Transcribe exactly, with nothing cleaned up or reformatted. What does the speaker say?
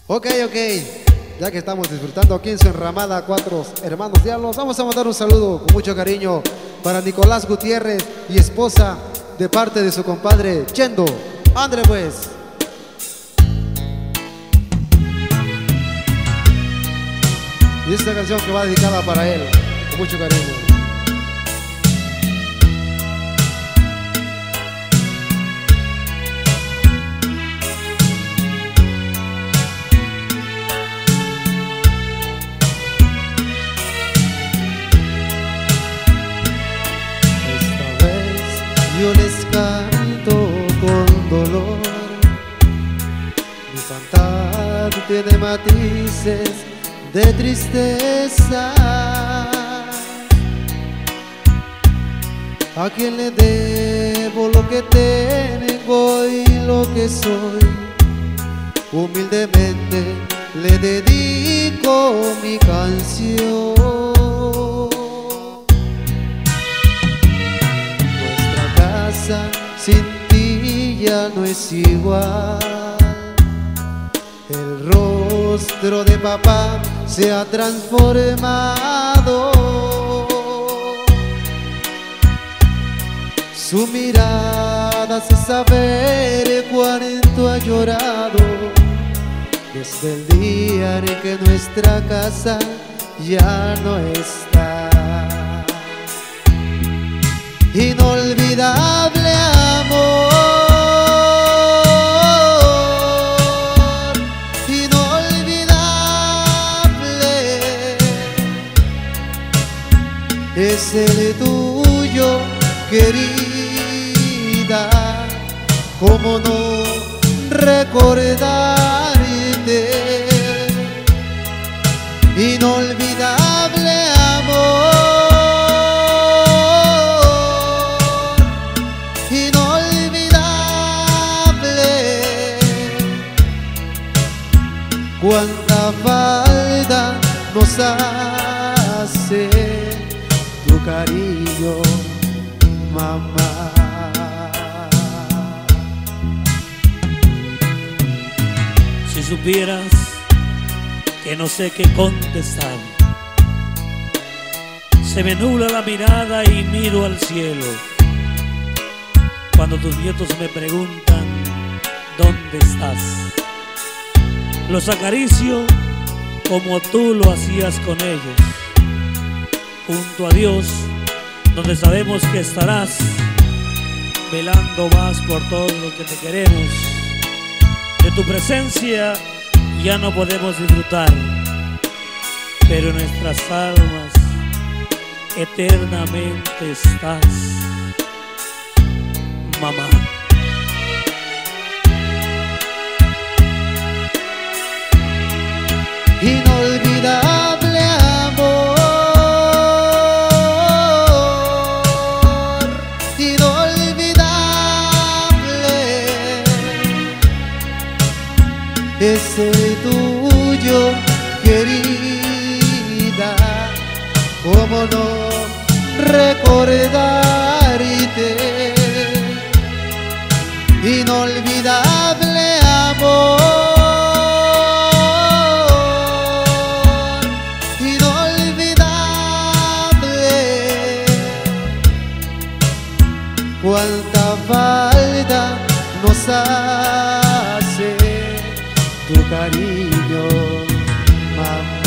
Ok, ok, ya que estamos disfrutando aquí en su enramada Cuatro Hermanos Diablos, vamos a mandar un saludo con mucho cariño para Nicolás Gutiérrez y esposa, de parte de su compadre Chendo. Andre pues. Y esta canción que va dedicada para él, con mucho cariño. Yo les canto con dolor, mi cantar tiene matices de tristeza. A quien le debo lo que tengo y lo que soy, humildemente le dedico mi canción. Sin ti ya no es igual. El rostro de papá se ha transformado. Su mirada hace saber cuánto ha llorado desde el día en que nuestra casa ya no está. Inolvidable amor, inolvidable es el tuyo, querida. ¿Cómo no recordarte? Inolvidable amor, cuánta falta nos hace tu cariño, mamá. Si supieras que no sé qué contestar, se me nubla la mirada y miro al cielo cuando tus nietos me preguntan ¿dónde estás? Los acaricio como tú lo hacías con ellos, junto a Dios, donde sabemos que estarás, velando más por todo lo que te queremos. De tu presencia ya no podemos disfrutar, pero en nuestras almas eternamente estás, mamá. Inolvidable amor, inolvidable es el tuyo, querida. ¿Cómo no recordarte? Inolvidable amor, cuánta falta nos hace tu cariño, mamá.